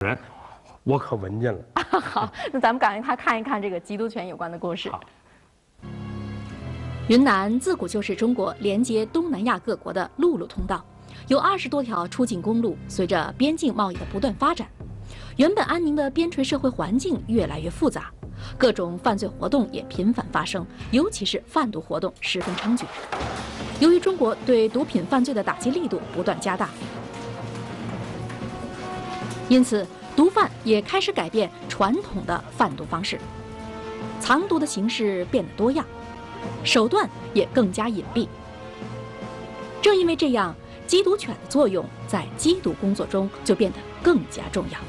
人，我可闻见了。 好，那咱们赶快看一看这个缉毒犬有关的故事。 好。 云南自古就是中国连接东南亚各国的陆路通道，有20多条出境公路。随着边境贸易的不断发展，原本安宁的边陲社会环境越来越复杂，各种犯罪活动也频繁发生，尤其是贩毒活动十分猖獗。由于中国对毒品犯罪的打击力度不断加大，因此毒贩也开始改变传统的贩毒方式，藏毒的形式变得多样，手段也更加隐蔽。正因为这样，缉毒犬的作用在缉毒工作中就变得更加重要。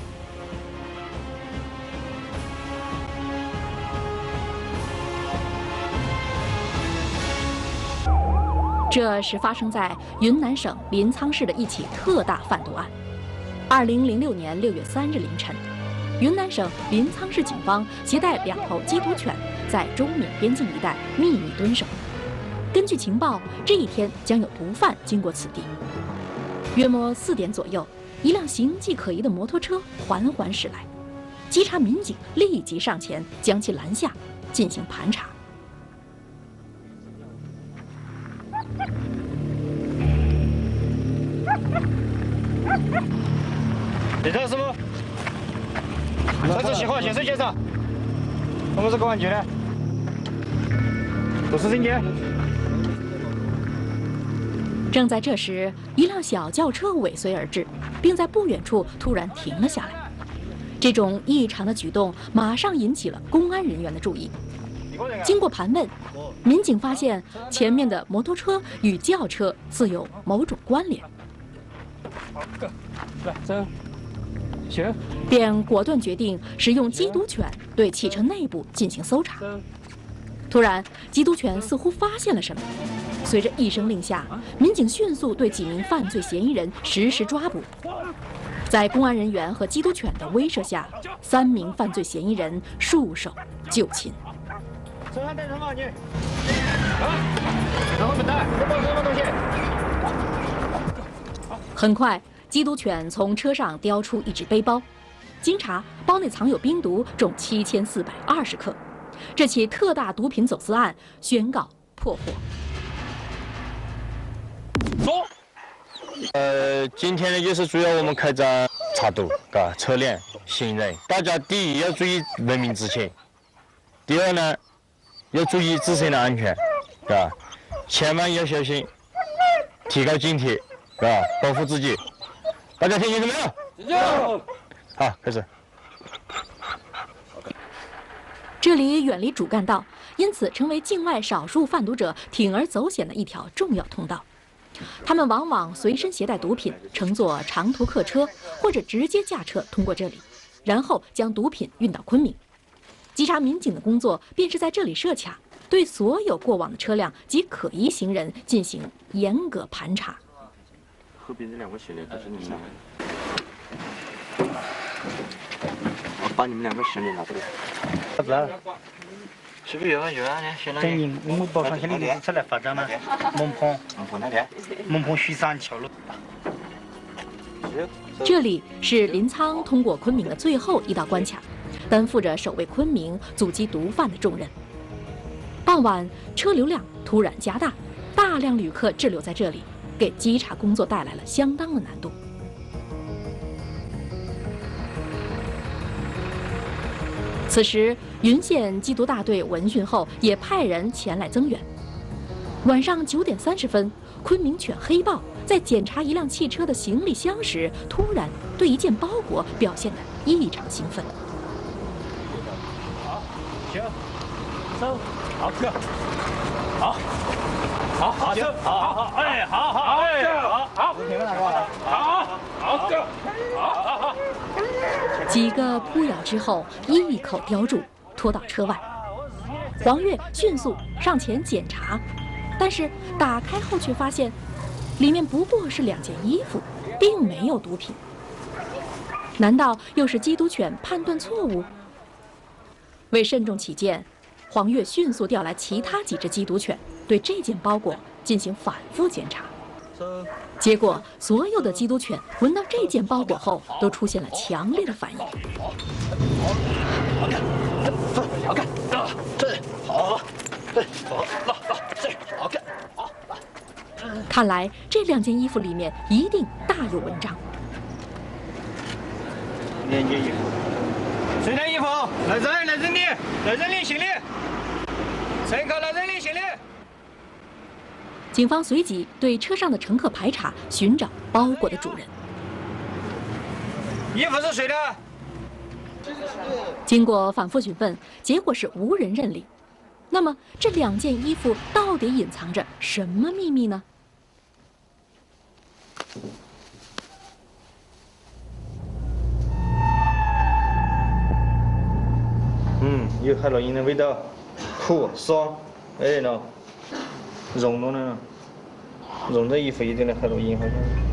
这是发生在云南省临沧市的一起特大贩毒案。2006年6月3日凌晨，云南省临沧市警方携带2头缉毒犬在中缅边境一带秘密蹲守。根据情报，这一天将有毒贩经过此地。约莫4点左右，一辆形迹可疑的摩托车缓缓驶来，稽查民警立即上前将其拦下，进行盘查。 检查师傅，车子情况显示检查，我们是公安局的，都是证件。 正在这时，一辆小轿车尾随而至，并在不远处突然停了下来。这种异常的举动马上引起了公安人员的注意。经过盘问，民警发现前面的摩托车与轿车似有某种关联。 来，走。行， 便果断决定使用缉毒犬对汽车内部进行搜查。突然，缉毒犬似乎发现了什么，随着一声令下，民警迅速对几名犯罪嫌疑人实施抓捕。在公安人员和缉毒犬的威慑下，3名犯罪嫌疑人束手就擒。 手上戴什么？你啊？然后本带，这包是什么东西？ 很快，缉毒犬从车上叼出一只背包，经查，包内藏有冰毒，重7420克。这起特大毒品走私案宣告破获。 走。 今天呢，就是主要我们开展查毒，车辆、行人，大家第一要注意文明执勤，第二呢，要注意自身的安全，千万要小心，提高警惕，保护自己。大家听清楚没有？ 听清。 好，开始。 这里远离主干道，因此成为境外少数贩毒者铤而走险的一条重要通道。他们往往随身携带毒品，乘坐长途客车或者直接驾车通过这里，然后将毒品运到昆明。稽查民警的工作便是在这里设卡，对所有过往的车辆及可疑行人进行严格盘查。 后边这2个行李都是你们两个，我把你们2个行李拿出来。 啥子？ 是不是有啊呢？ 等于我们报上去的出来发展吗？蒙彭那边，蒙彭徐山桥路。 这里是临沧通过昆明的最后一道关卡，担负着守卫昆明、阻击毒贩的重任。傍晚，车流量突然加大，大量旅客滞留在这里，给稽查工作带来了相当的难度。此时，云县缉毒大队闻讯后也派人前来增援。晚上9点30分，昆明犬黑豹在检查一辆汽车的行李箱时，突然对一件包裹表现得异常兴奋。 好，行，走，好，哥，好，走，好，哎，好，哎，好，停了哪个？好，哥，好。 几个扑咬之后，一口叼住，拖到车外。黄月迅速上前检查，但是打开后却发现，里面不过是2件衣服，并没有毒品。难道又是缉毒犬判断错误？为慎重起见，黄月迅速调来其他几只缉毒犬，对这件包裹进行反复检查。 结果，所有的缉毒犬闻到这件包裹后，都出现了强烈的反应。 好看，这好，对，好，这好看，好。 看来这2件衣服里面一定大有文章。 2件衣服， 谁的衣服？来人的行李，乘客来人的行李。 警方随即对车上的乘客排查，寻找包裹的主人。 衣服是谁的？ 经过反复询问，结果是无人认领。那么这2件衣服到底隐藏着什么秘密呢？ 有海洛因的味道，苦爽，哎喏，融了呢，融这衣服一点的海洛因好像。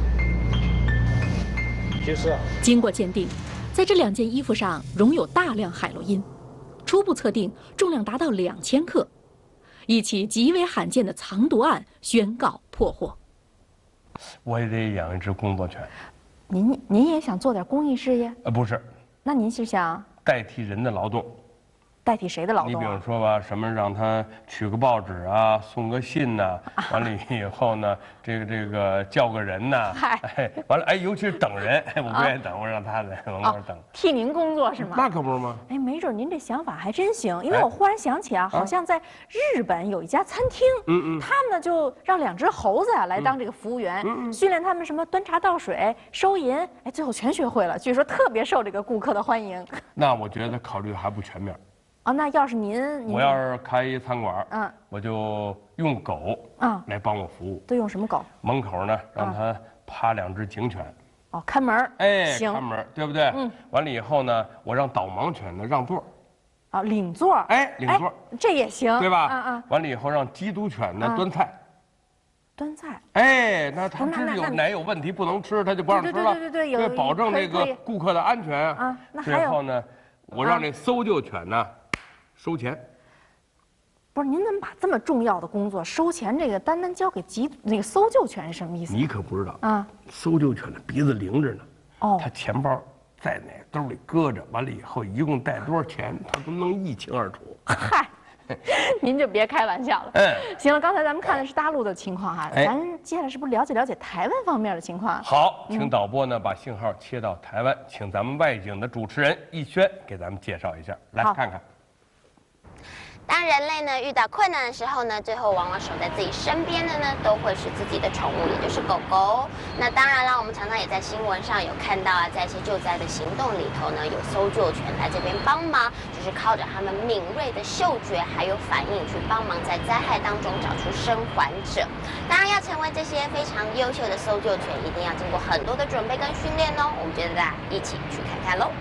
就是啊。 经过鉴定，在这2件衣服上溶有大量海洛因，初步测定重量达到2000克，一起极为罕见的藏毒案宣告破获。 我也得养一只工作犬。 您也想做点公益事业？ 不是， 那您是想代替人的劳动。 代替谁的劳动？ 你比如说吧，什么让他取个报纸啊，送个信呐，完了以后呢，这个叫个人呐，完了尤其是等人，我不愿意等，我让他在门口等， 替您工作是吗？ 那可不是吗？ 哎，没准您这想法还真行，因为我忽然想起啊，好像在日本有一家餐厅，他们呢就让2只猴子来当这个服务员，训练他们什么端茶倒水、收银，哎，最后全学会了，据说特别受这个顾客的欢迎。 那我觉得考虑还不全面。 那要是您我要是开一餐馆，我就用狗来帮我服务。 都用什么狗？ 门口呢，让他趴2只警犬。 看门。行， 看门，对不对？完了以后呢，我让导盲犬呢让座。 领座。 领座， 这也行， 对吧？完了以后让缉毒犬呢端菜。 端菜。 那他哪有问题不能吃，他就不让吃了。 对， 保证这个顾客的安全啊。最后呢，我让这搜救犬呢收钱。 不是，您怎么把这么重要的工作收钱这个单单交给那个搜救犬是什么意思？ 你可不知道搜救犬的鼻子灵着呢。他钱包在哪兜里搁着，完了以后一共带多少钱，他都能一清二楚。 嗨，您就别开玩笑了。行了，刚才咱们看的是大陆的情况哈，咱接下来是不是了解台湾方面的情况？ 好，请导播呢把信号切到台湾，请咱们外景的主持人逸轩给咱们介绍一下，来看看。 当人类呢遇到困难的时候呢，最后往往守在自己身边的呢，都会是自己的宠物，也就是狗狗。那当然了，我们常常也在新闻上有看到啊，在一些救灾的行动里头呢，有搜救犬来这边帮忙，就是靠着他们敏锐的嗅觉还有反应去帮忙在灾害当中找出生还者。当然，要成为这些非常优秀的搜救犬，一定要经过很多的准备跟训练哦。我们觉得大家一起去看看喽。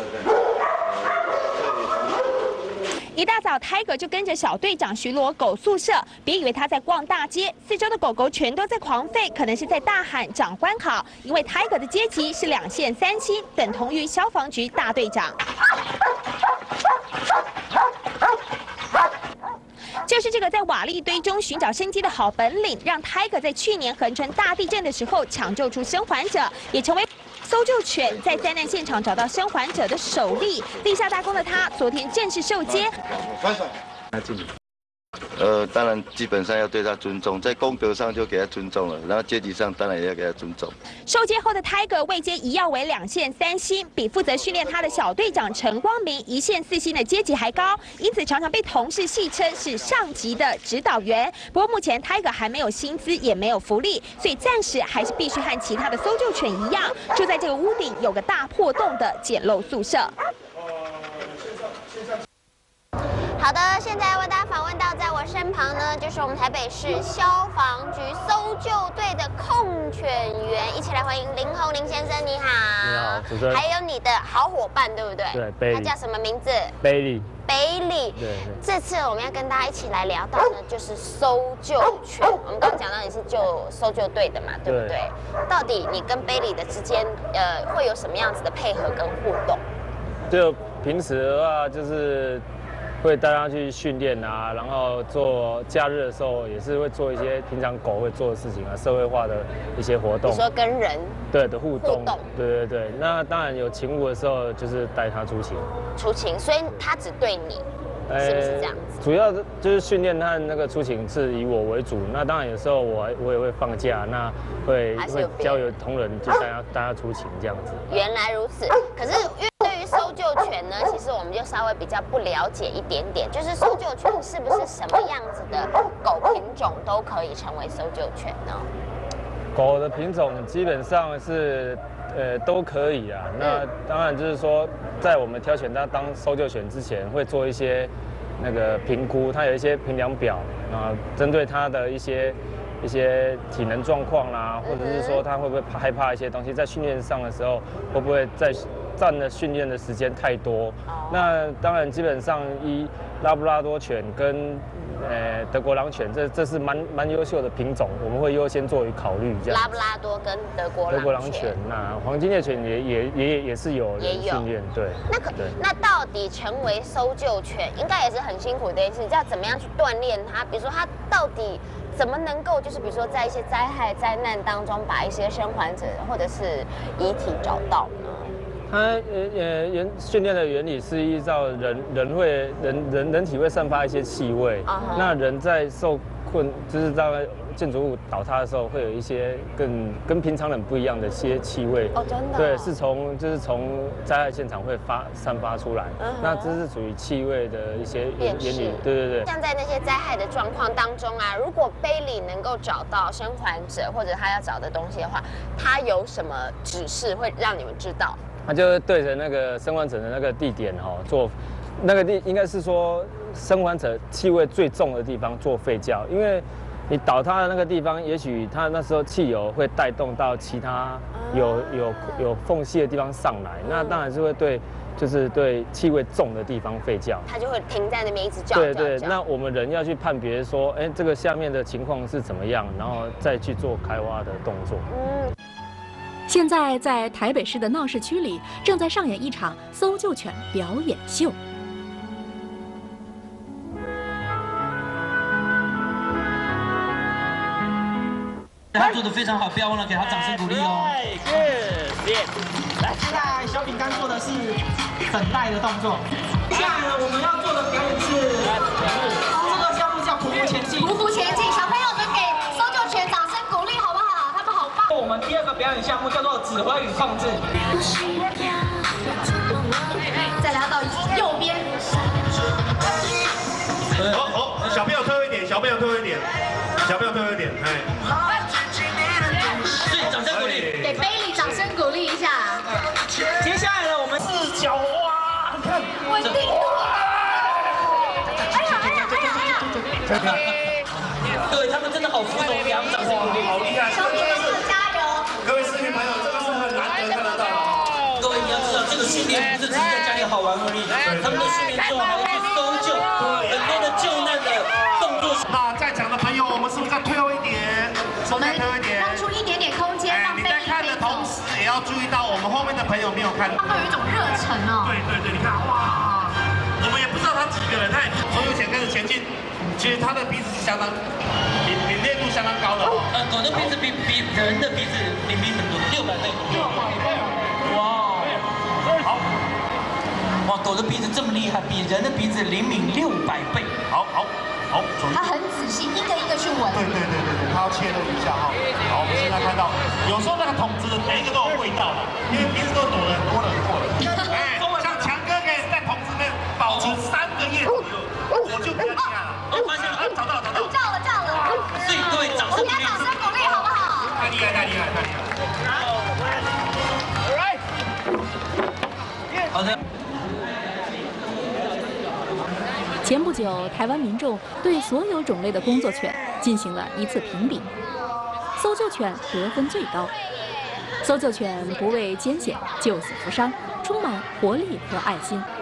一大早 ，Tiger 就跟着小队长巡逻狗宿舍。别以为他在逛大街，四周的狗狗全都在狂吠，可能是在大喊“长官好”。因为 Tiger 的阶级是2线3星，等同于消防局大队长。就是这个在瓦砾堆中寻找生机的好本领，让 Tiger 在去年恒春大地震的时候抢救出生还者，也成为搜救犬在灾难现场找到生还者的首例。立下大功的他，昨天正式受接。 当然基本上要对他尊重，在公德上就给他尊重了，然后阶级上当然也要给他尊重。 受接后的 Tiger 位阶一跃为2线3星，比负责训练他的小队长陈光明1线4星的阶级还高，因此常常被同事戏称是上级的指导员。不过目前 Tiger 还没有薪资，也没有福利，所以暂时还是必须和其他的搜救犬一样，住在这个屋顶有个大破洞的简陋宿舍。 好的，现在为大家访问到在我身旁呢，就是我们台北市消防局搜救队的控犬员，一起来欢迎林宏林先生，你好。 你好，主持人。 还有你的好伙伴，对不对？ 对， 他叫什么名字？ 贝利。 贝利。对。这次我们要跟大家一起来聊到呢，就是搜救犬。我们刚刚讲到你是搜救队的嘛，对不对？到底你跟贝利的之间，会有什么样子的配合跟互动？ 就平时的话，就是会带它去训练啊，然后做假日的时候也是会做一些平常狗会做的事情啊，社会化的一些活动。 你说跟人对的互动，对。那当然有勤务的时候，就是带它出勤。 出勤，所以它只对你。是不是这样子？ 主要就是训练和那个出勤是以我为主，那当然有时候我也会放假，那会交由同仁就大家出勤这样子。 原来如此，可是对于搜救犬呢，其实我们就稍微比较不了解一点点，就是搜救犬是不是什么样子的狗品种都可以成为搜救犬呢？ 狗的品种基本上是都可以啊。那当然就是说，在我们挑选它当搜救犬之前，会做一些那个评估，它有一些评量表啊，针对它的一些体能状况啦，或者是说它会不会害怕一些东西，在训练上的时候会不会在占了训练的时间太多。那当然基本上拉布拉多犬跟德国狼犬，这是蛮优秀的品种，我们会优先作为考虑这样。 拉布拉多跟德国狼犬， 那黄金猎犬也是有训练，对。 那到底成为搜救犬，应该也是很辛苦的一件事，要怎么样去锻炼它？比如说它到底怎么能够，就是比如说在一些灾害灾难当中，把一些生还者或者是遗体找到呢？ 它训练的原理是依照人体会散发一些气味，那人在受困，就是在建筑物倒塌的时候，会有一些跟平常人不一样的一些气味。 哦，真的。 对，是从灾害现场会散发出来。那这是属于气味的一些原理。对。 像在那些灾害的状况当中啊，如果Bailey能够找到生还者或者他要找的东西的话，他有什么指示会让你们知道？ 他就对着那个生还者的那个地点做那个应该是说生还者气味最重的地方做吠叫，因为你倒塌的那个地方，也许它那时候汽油会带动到其他有缝隙的地方上来，那当然是会对气味重的地方吠叫，它就会停在那边一直叫。 对，那我们人要去判别说，这个下面的情况是怎么样，然后再去做开挖的动作。 现在在台北市的闹市区里，正在上演一场搜救犬表演秀。 他做得非常好，不要忘了给他掌声鼓励哦。 来，现在小饼干做的是等待的动作。接下来呢，我们要做的表演是这个项目叫匍匐前进。 匍匐前进，小朋友们给搜救犬掌声鼓励好不好？他们好棒。 我们第二个表演项目叫做指挥与控制。 再来到右边。 小朋友退后一点，小朋友退后一点，小朋友退后一点， 对，掌声鼓励， 给Bailey掌声鼓励一下。 接下来呢，我们四脚蛙，看稳定度。 对他们真的好服从，给他们掌声鼓励，好厉害！ 小朋友们加油！ 各位市民朋友，这个是很难得看得到。 各位你要知道，这个训练不是只是在家里好玩而已，他们的训练之后还要去搜救，很多的救难的动作。 那在场的朋友，我们是不是再退后一点？ 我们让出一点点空间，让你在看的同时，也要注意到我们后面的朋友没有看。 他们有一种热忱哦。 对，你看，哇，我们也不知道他几个人，他也从右前开始前进。其实他的鼻子是相当敏锐度相当高的。 狗的鼻子比人的鼻子灵敏很多，600倍。哇，好，哇，狗的鼻子这么厉害，比人的鼻子灵敏600倍。好。 他很仔细，一个一个去闻。 对，他要切入一下哈。好，我们现在看到，有时候那个桶子每一个都有味道的，因为鼻子都躲了很多人过了。像强哥可以在桶子内保持3个月左右，我就不厉害了。发现了，找到了。 叫了。 所以各位掌声鼓励， 掌声鼓励好不好？ 太厉害。 好的。 前不久，台湾民众对所有种类的工作犬进行了一次评比，搜救犬得分最高。搜救犬不畏艰险，救死扶伤，充满活力和爱心。